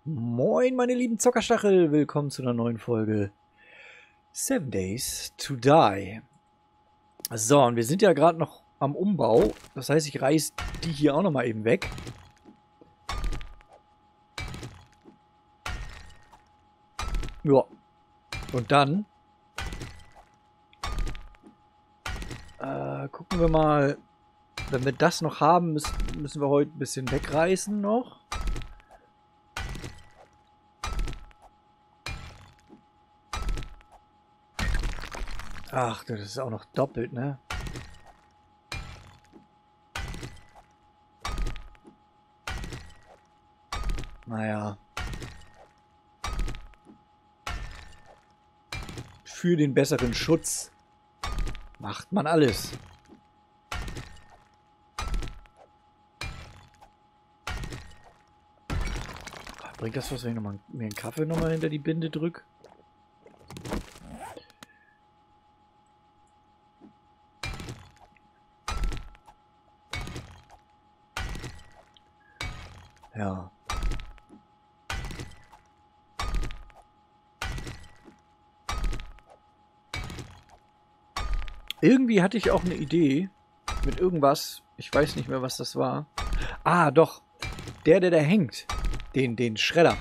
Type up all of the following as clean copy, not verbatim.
Moin, meine lieben Zockerstachel, willkommen zu einer neuen Folge 7 Days to Die. So, und wir sind ja gerade noch am Umbau, das heißt, ich reiß die hier auch nochmal eben weg. Ja, und dann gucken wir mal, wenn wir das noch haben, müssen wir heute ein bisschen wegreißen noch. Ach, das ist auch noch doppelt, ne? Naja. Für den besseren Schutz macht man alles. Bringt das was, wenn ich mir einen Kaffee nochmal hinter die Binde drücke? Ja. Irgendwie hatte ich auch eine Idee mit irgendwas. Ich weiß nicht mehr, was das war. Ah, doch. Der da hängt. Den Schredder.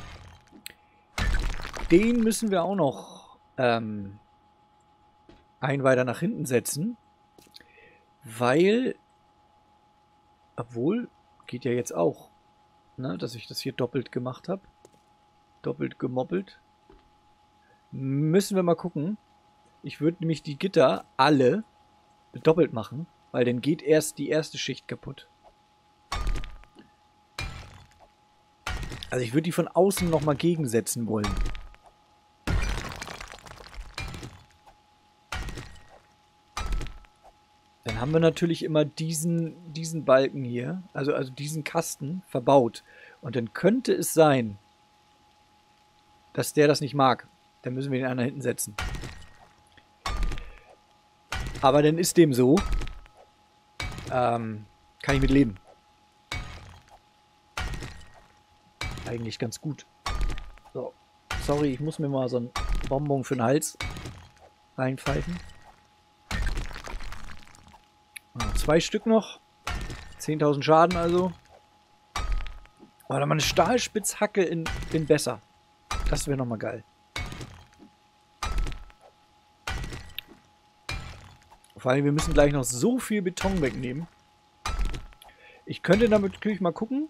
Den müssen wir auch noch ein weiter nach hinten setzen. Weil, obwohl, geht ja jetzt auch, ne, dass ich das hier doppelt gemacht habe. Doppelt gemoppelt. Müssen wir mal gucken. Ich würde nämlich die Gitter alle doppelt machen, weil dann geht erst die erste Schicht kaputt. Also ich würde die von außen nochmal gegensetzen wollen. Dann haben wir natürlich immer diesen Balken hier, also diesen Kasten verbaut. Und dann könnte es sein, dass der das nicht mag. Dann müssen wir den anderen hinten setzen. Aber dann ist dem so. Kann ich mit leben. Eigentlich ganz gut. So. Sorry, ich muss mir mal so ein Bonbon für den Hals reinpfeifen. 2 Stück noch. 10.000 Schaden also. Oder mal eine Stahlspitzhacke in besser. Das wäre nochmal geil. Vor allem, wir müssen gleich noch so viel Beton wegnehmen. Ich könnte damit natürlich mal gucken,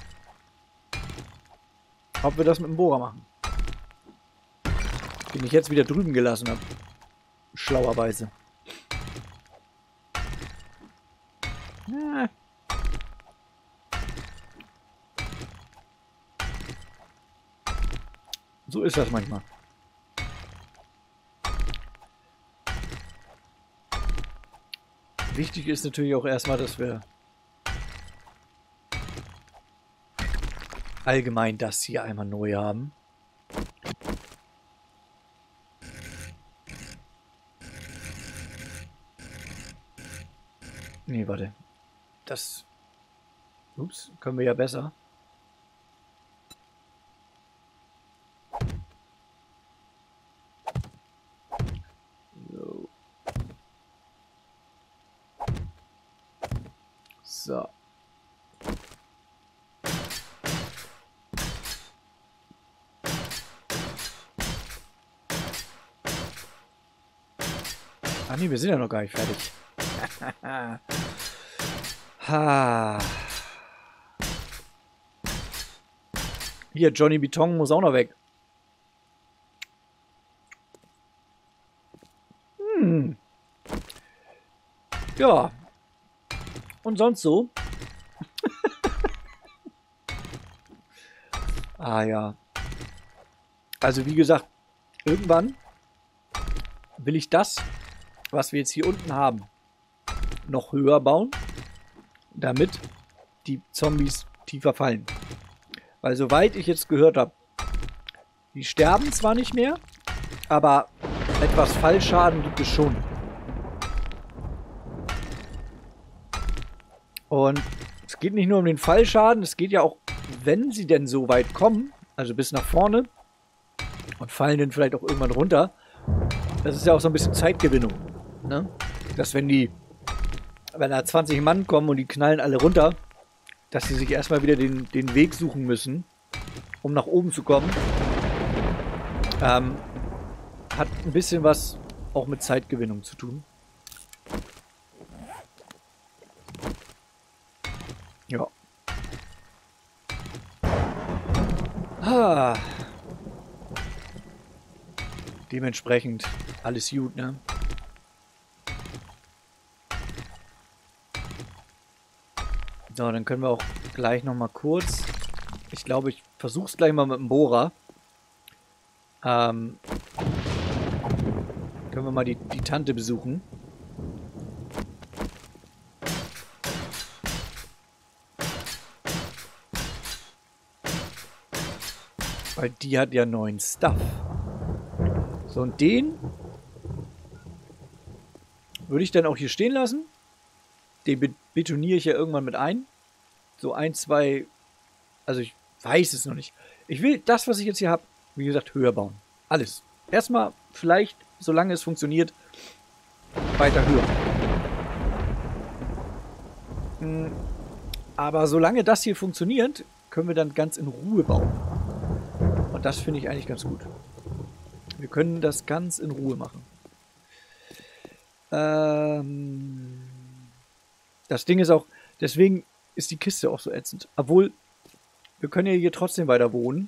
ob wir das mit dem Bohrer machen. Den ich jetzt wieder drüben gelassen habe. Schlauerweise. Ja. So ist das manchmal. Wichtig ist natürlich auch erstmal, dass wir allgemein das hier einmal neu haben. Nee, warte. Das... Ups, können wir ja besser. So. Ach nee, wir sind ja noch gar nicht fertig. Ha. Hier, Johnny Beton muss auch noch weg. Ja. Und sonst so? Ah ja. Also wie gesagt, irgendwann will ich das, was wir jetzt hier unten haben, noch höher bauen, damit die Zombies tiefer fallen. Weil soweit ich jetzt gehört habe, die sterben zwar nicht mehr, aber etwas Fallschaden gibt es schon. Und es geht nicht nur um den Fallschaden, es geht ja auch, wenn sie denn so weit kommen, also bis nach vorne und fallen dann vielleicht auch irgendwann runter. Das ist ja auch so ein bisschen Zeitgewinnung, ne? Dass wenn da 20 Mann kommen und die knallen alle runter, dass sie sich erstmal wieder den Weg suchen müssen, um nach oben zu kommen. Hat ein bisschen was auch mit Zeitgewinnung zu tun. Ja. Dementsprechend alles gut, ne? So, dann können wir auch gleich nochmal kurz. Ich glaube, ich versuche es gleich mal mit dem Bohrer. Können wir mal die Tante besuchen. Weil die hat ja neuen Stuff. So, und den würde ich dann auch hier stehen lassen. Den betoniere ich ja irgendwann mit ein. So 1, 2... Also ich weiß es noch nicht. Ich will das, was ich jetzt hier habe, wie gesagt, höher bauen. Alles. Erstmal vielleicht, solange es funktioniert, weiter höher. Aber solange das hier funktioniert, können wir dann ganz in Ruhe bauen. Und das finde ich eigentlich ganz gut. Wir können das ganz in Ruhe machen. Das Ding ist auch, deswegen ist die Kiste auch so ätzend. Obwohl, wir können ja hier trotzdem weiter wohnen.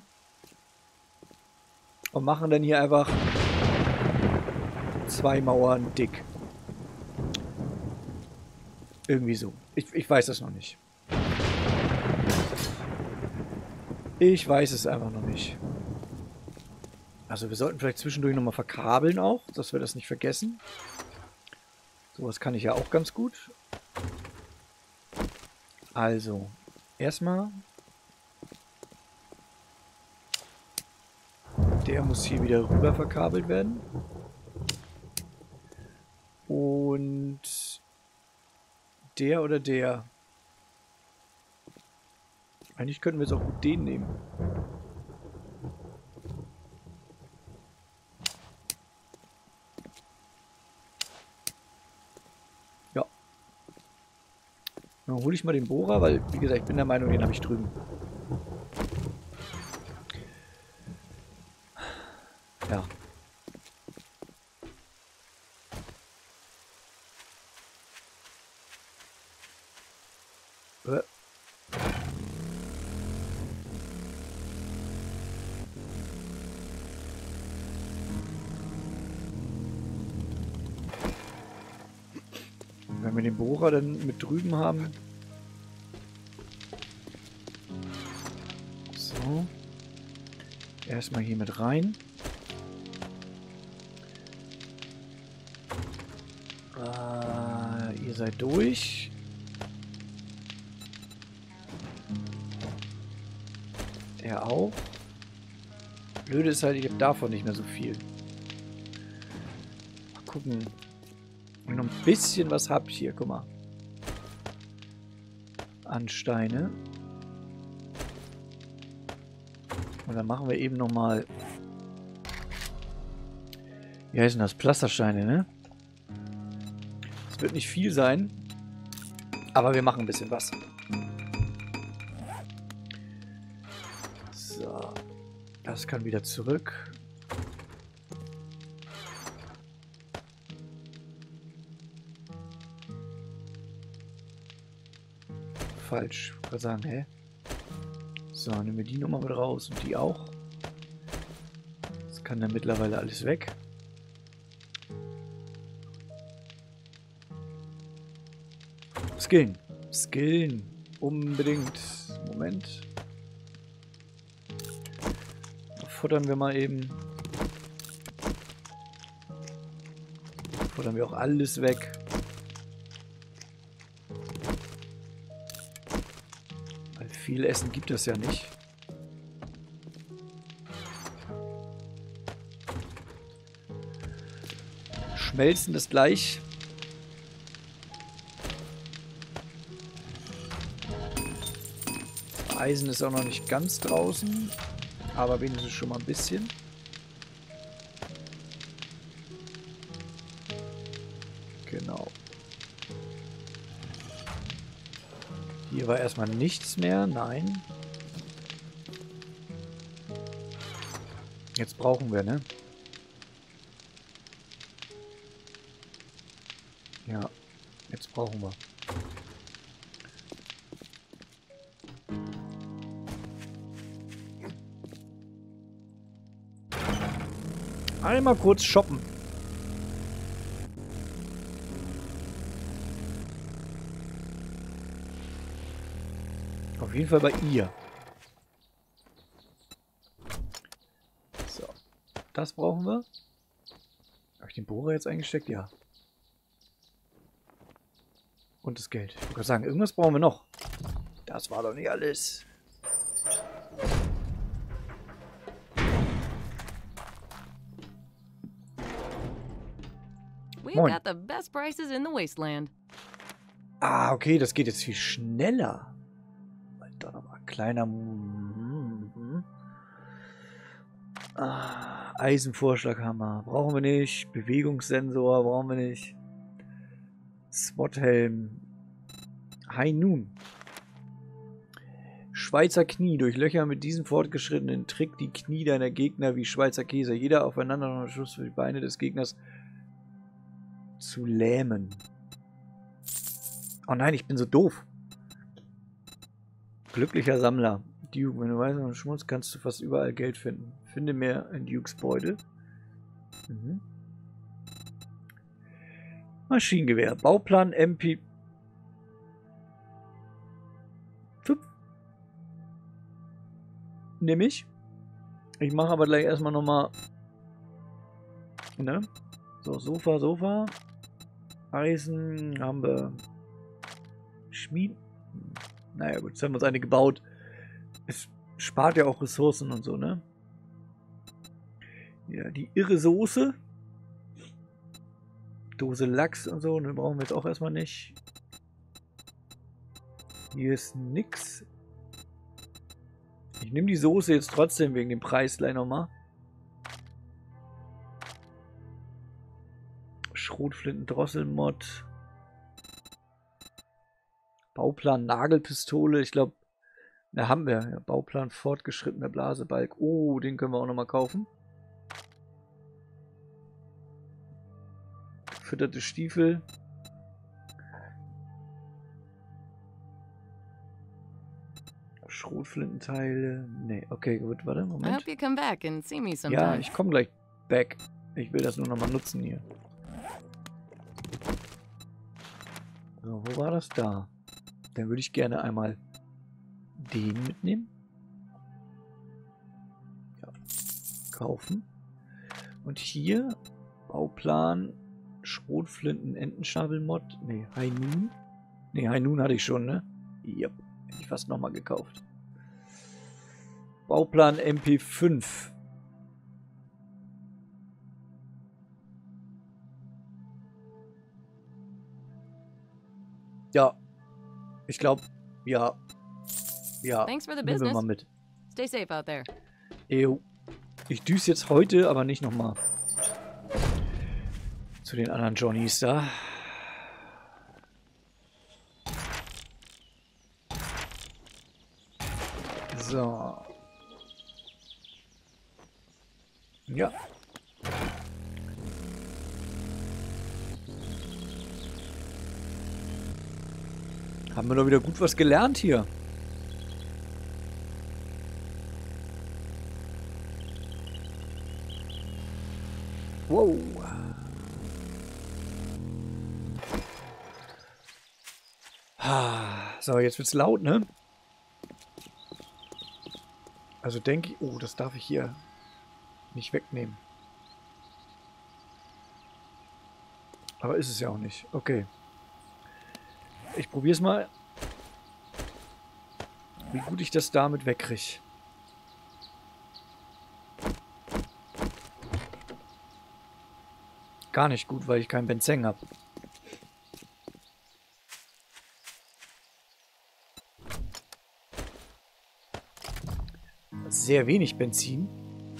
Und machen dann hier einfach 2 Mauern dick. Irgendwie so. Ich weiß es noch nicht. Ich weiß es einfach noch nicht. Also wir sollten vielleicht zwischendurch nochmal verkabeln auch, dass wir das nicht vergessen. Sowas kann ich ja auch ganz gut. Also, erstmal. Der muss hier wieder rüber verkabelt werden. Und der oder der. Eigentlich könnten wir jetzt auch gut den nehmen. Ja. Dann hole ich mal den Bohrer, weil, wie gesagt, ich bin der Meinung, den habe ich drüben. Ja. Wenn wir den Bohrer dann mit drüben haben. So. Erstmal hier mit rein. Ihr seid durch. Der auch. Blöde ist halt, ich habe davon nicht mehr so viel. Mal gucken. Wenn ich noch ein bisschen was habe hier, guck mal. An Steine. Und dann machen wir eben nochmal. Wie heißen das? Pflastersteine, ne? Das wird nicht viel sein. Aber wir machen ein bisschen was. So. Das kann wieder zurück. Falsch. Ich wollte sagen, hä? So, nehmen wir die nochmal mit raus und die auch. Das kann dann mittlerweile alles weg. Skillen. Skillen. Unbedingt. Moment. Futtern wir mal eben. Futtern wir auch alles weg. Weil viel Essen gibt es ja nicht. Schmelzen das gleich. Eisen ist auch noch nicht ganz draußen. Aber wenigstens schon mal ein bisschen. Genau. Hier war erstmal nichts mehr. Nein. Jetzt brauchen wir, ne? Ja. Jetzt brauchen wir. Einmal kurz shoppen. Auf jeden Fall bei ihr. So. Das brauchen wir. Habe ich den Bohrer jetzt eingesteckt? Ja. Und das Geld. Ich wollte gerade sagen, irgendwas brauchen wir noch. Das war doch nicht alles. We've got the best prices in the wasteland. Ah, okay, das geht jetzt viel schneller. Alter, nochmal kleiner. Ah, Eisenvorschlaghammer. Brauchen wir nicht. Bewegungssensor brauchen wir nicht. SWAT-Helm. High Noon. Schweizer Knie. Durchlöcher mit diesem fortgeschrittenen Trick die Knie deiner Gegner wie Schweizer Käse. Jeder aufeinander noch einen Schuss für die Beine des Gegners zu lähmen. Oh nein, ich bin so doof. Glücklicher Sammler. Duke, wenn du weißt, und Schmutz kannst du fast überall Geld finden. Finde mehr in Dukes Beutel. Mhm. Maschinengewehr. Bauplan MP 5. Nehme ich. Ich mache aber gleich erstmal nochmal. Ne? So, Sofa. Eisen haben wir. Schmied. Naja gut, jetzt haben wir uns eine gebaut. Es spart ja auch Ressourcen und so, ne? Ja, die irre Soße. Dose Lachs und so, ne, brauchen wir jetzt auch erstmal nicht. Hier ist nix. Ich nehme die Soße jetzt trotzdem wegen dem Preis gleich nochmal. Schrotflinten-Drosselmod. Bauplan Nagelpistole. Ich glaube, da haben wir. Ja, Bauplan fortgeschrittener Blasebalg. Oh, den können wir auch nochmal kaufen. Gefütterte Stiefel. Schrotflintenteile. Nee, okay, gut, warte, I Moment. hope you come back and see me Ja, sometime. ich komme gleich back. Ich will das nur nochmal nutzen hier. So, wo war das? Da. Dann würde ich gerne einmal den mitnehmen. Ja. Kaufen. Und hier Bauplan Schrotflinten Entenschnabel-Mod. Ne, High Noon. Ne, High Noon hatte ich schon, ne? Yep. Hätte ich fast nochmal gekauft. Bauplan MP5. Ja. Ich glaube, ja. Ja. Thanks for the Nehmen wir business. mal mit. Stay safe out there. Ew. Ich düse jetzt heute, aber nicht nochmal zu den anderen Johnnies da. So. Ja. Haben wir doch wieder gut was gelernt hier. Wow. So, jetzt wird's laut, ne? Also denke ich... Oh, das darf ich hier nicht wegnehmen. Aber ist es ja auch nicht. Okay. Ich probiere es mal, wie gut ich das damit wegkriege. Gar nicht gut, weil ich keinen Benzeng habe. sehr wenig Benzin.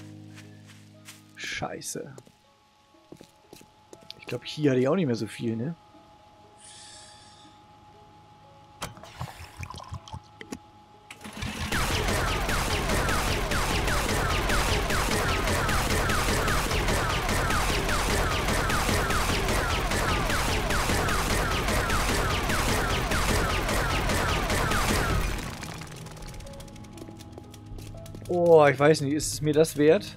Scheiße. Ich glaube, hier hatte ich auch nicht mehr so viel, ne? Oh, ich weiß nicht, ist es mir das wert?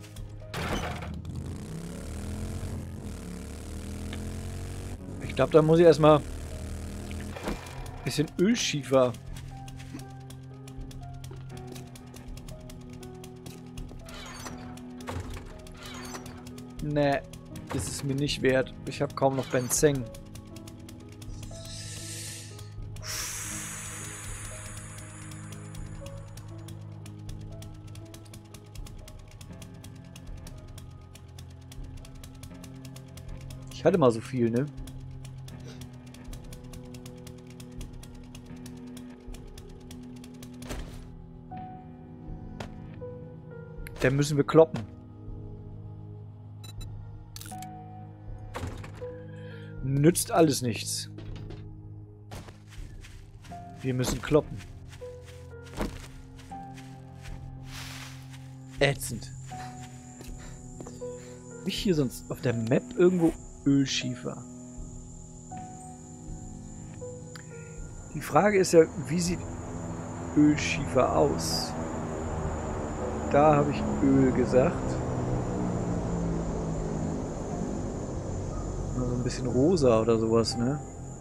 Ich glaube, da muss ich erstmal ein bisschen Ölschiefer. Nee, ist es mir nicht wert. Ich habe kaum noch Benzin. Ich hatte mal so viel, ne? Dann müssen wir kloppen. Nützt alles nichts. Wir müssen kloppen. Ätzend. Hab ich hier sonst auf der Map irgendwo Ölschiefer? Die Frage ist ja, wie sieht Ölschiefer aus? Da habe ich Öl gesagt. So ein bisschen rosa oder sowas, ne?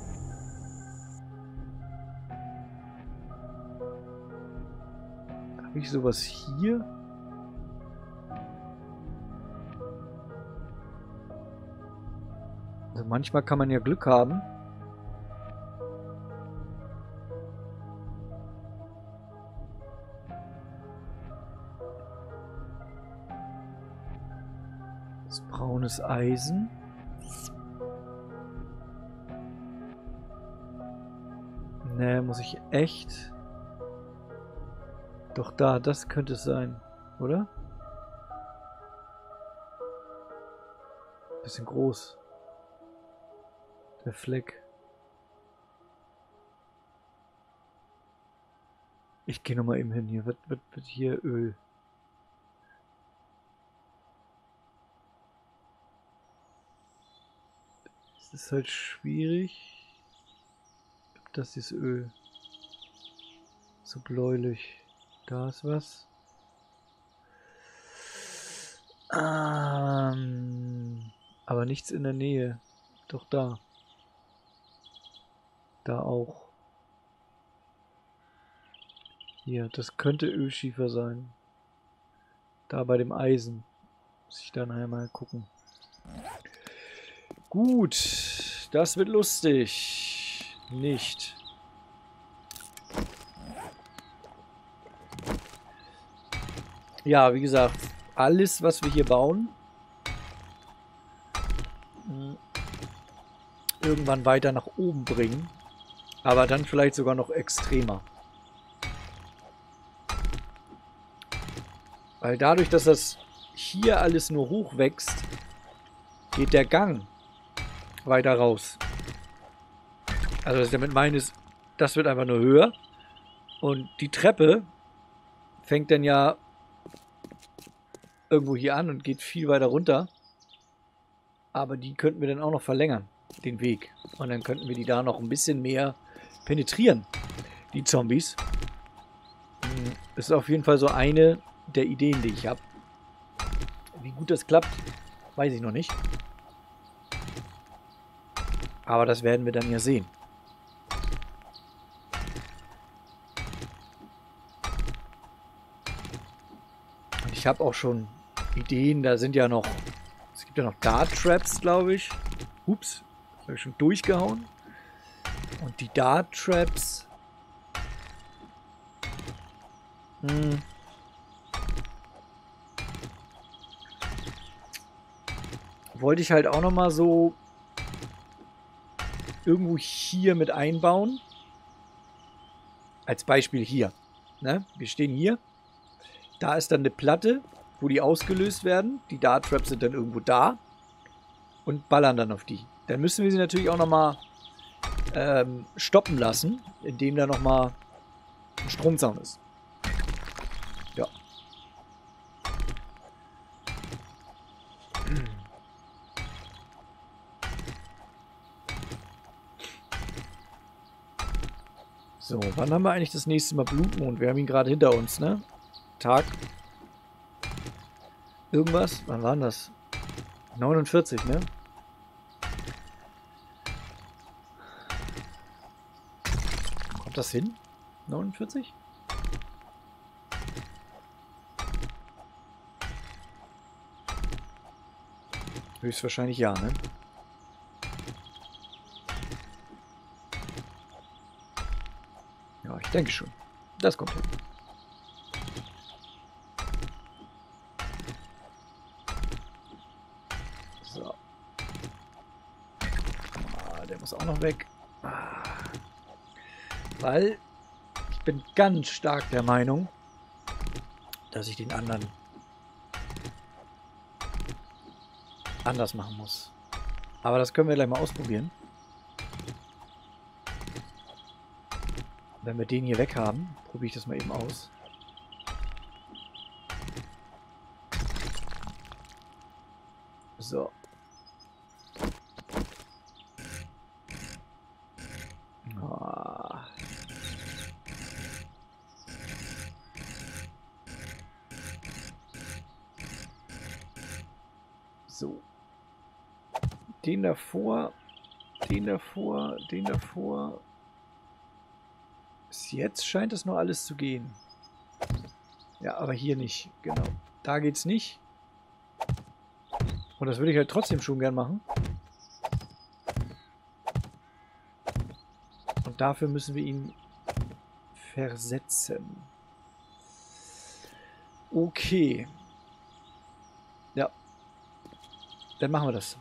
Habe ich sowas hier? Also manchmal kann man ja Glück haben. Das braunes Eisen. Ne, muss ich echt... Doch da, das könnte es sein, oder? Bisschen groß. Der Fleck. Ich gehe nochmal eben hin hier. Wird hier Öl? Es ist halt schwierig. Das ist Öl. So bläulich. Da ist was. Aber nichts in der Nähe. Doch da. Da auch. Hier, das könnte Ölschiefer sein. Da bei dem Eisen. Muss ich da nachher mal gucken. Gut, das wird lustig. Nicht. Ja, wie gesagt, alles, was wir hier bauen, irgendwann weiter nach oben bringen. Aber dann vielleicht sogar noch extremer. Weil dadurch, dass das hier alles nur hoch wächst, geht der Gang weiter raus. Also was ich damit meine ist, das wird einfach nur höher. Und die Treppe fängt dann ja irgendwo hier an und geht viel weiter runter. Aber die könnten wir dann auch noch verlängern, den Weg. Und dann könnten wir die da noch ein bisschen mehr penetrieren, die Zombies. Das ist auf jeden Fall so eine der Ideen, die ich habe. Wie gut das klappt, weiß ich noch nicht. Aber das werden wir dann ja sehen. Und ich habe auch schon Ideen, da sind ja noch, es gibt ja noch Dart Traps, glaube ich. Ups, das habe ich schon durchgehauen. Und die Dart Traps. Wollte ich halt auch noch mal so irgendwo hier mit einbauen. Als Beispiel hier. Ne? Wir stehen hier. Da ist dann eine Platte, wo die ausgelöst werden. Die Dart Traps sind dann irgendwo da und ballern dann auf die. Dann müssen wir sie natürlich auch nochmal stoppen lassen, indem da nochmal ein Stromzaun ist. Ja. So, wann haben wir eigentlich das nächste Mal Blutmond? Wir haben ihn gerade hinter uns, ne? Tag. Irgendwas? Wann waren das? 49, ne? Kommt das hin? 49? Höchstwahrscheinlich ja, ne? Ja, ich denke schon. Das kommt hin. So. Ah, der muss auch noch weg. Ah. Weil ich bin ganz stark der Meinung, dass ich den anderen anders machen muss. Aber das können wir gleich mal ausprobieren. Wenn wir den hier weg haben, probiere ich das mal eben aus. So. Ah. So. Den davor, den davor, den davor. Bis jetzt scheint es noch alles zu gehen. Ja, aber hier nicht. Genau. Da geht's nicht. Und das würde ich halt trotzdem schon gern machen. Und dafür müssen wir ihn versetzen. Okay. Ja. Dann machen wir das.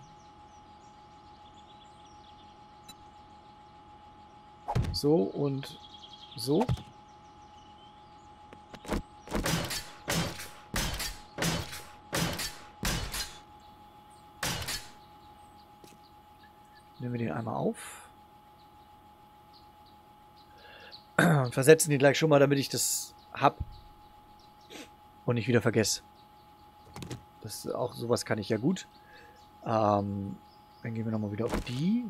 So und so. Nehmen wir den einmal auf. Und versetzen den gleich schon mal, damit ich das hab. Und nicht wieder vergesse. Das auch sowas kann ich ja gut. Dann gehen wir nochmal wieder auf die.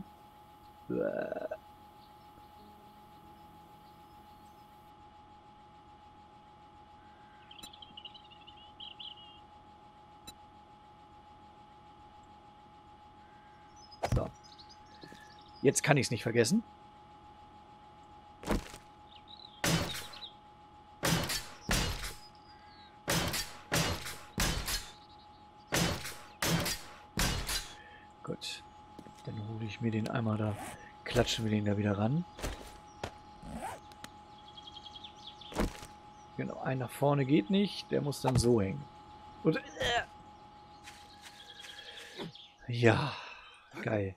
So. Jetzt kann ich es nicht vergessen. Gut. Dann hole ich mir den einmal da, klatschen wir den da wieder ran. Genau, ein nach vorne geht nicht, der muss dann so hängen. Und, ja, geil.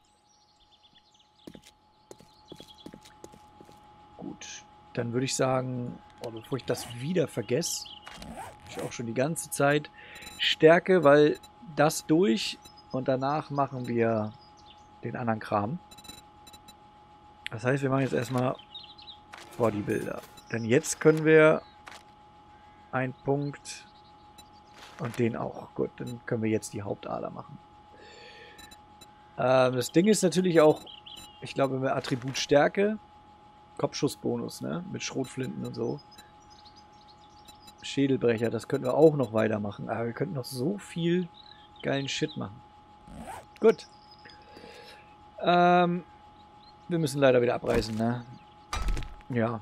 Gut, dann würde ich sagen, oh, bevor ich das wieder vergesse, ich auch schon die ganze Zeit Stärke, weil das durch und danach machen wir den anderen Kram. Das heißt, wir machen jetzt erstmal Bodybuilder. Denn jetzt können wir einen Punkt und den auch. Gut, dann können wir jetzt die Hauptader machen. Das Ding ist natürlich auch, ich glaube, mit Attribut Stärke, Kopfschussbonus, ne? Mit Schrotflinten und so. Schädelbrecher, das könnten wir auch noch weitermachen. Aber wir könnten noch so viel geilen Shit machen. Gut. Wir müssen leider wieder abreißen, ne? Ja.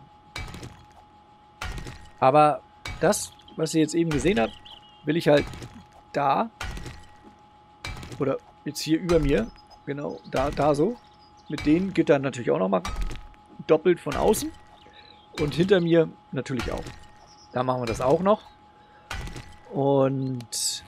Aber das, was ihr jetzt eben gesehen habt, will ich halt da oder jetzt hier über mir, genau, da so, mit den Gittern natürlich auch noch mal doppelt von außen und hinter mir natürlich auch. Da machen wir das auch noch. Und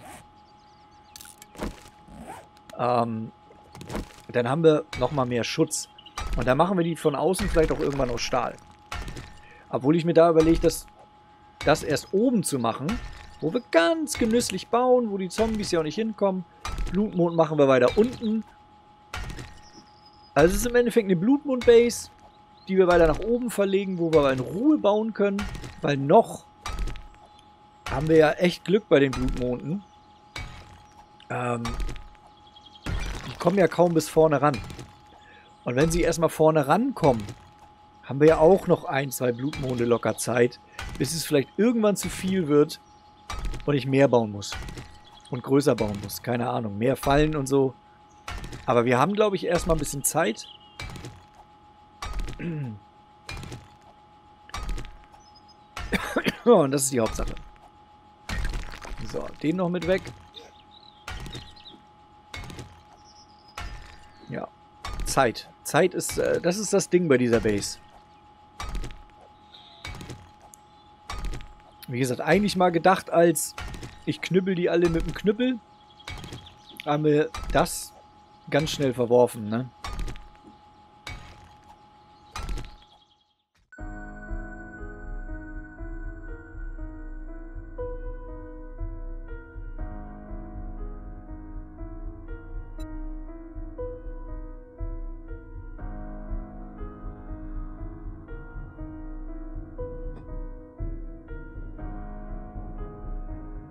dann haben wir noch mal mehr Schutz. Und dann machen wir die von außen vielleicht auch irgendwann aus Stahl. Obwohl ich mir da überlege, dass das erst oben zu machen, wo wir ganz genüsslich bauen, wo die Zombies ja auch nicht hinkommen. Blutmond machen wir weiter unten. Also es ist im Endeffekt eine Blutmond-Base, die wir weiter nach oben verlegen, wo wir in Ruhe bauen können, weil noch haben wir ja echt Glück bei den Blutmonden. Die kommen ja kaum bis vorne ran. Und wenn sie erstmal vorne rankommen, haben wir ja auch noch 1, 2 Blutmonde locker Zeit, bis es vielleicht irgendwann zu viel wird und ich mehr bauen muss. Und größer bauen muss. Keine Ahnung. Mehr Fallen und so. Aber wir haben, glaube ich, erstmal ein bisschen Zeit. Und das ist die Hauptsache. So, den noch mit weg. Ja. Zeit. Zeit ist, das ist das Ding bei dieser Base. Wie gesagt, eigentlich mal gedacht als ich knüppel die alle mit dem Knüppel. Haben wir das ganz schnell verworfen, ne?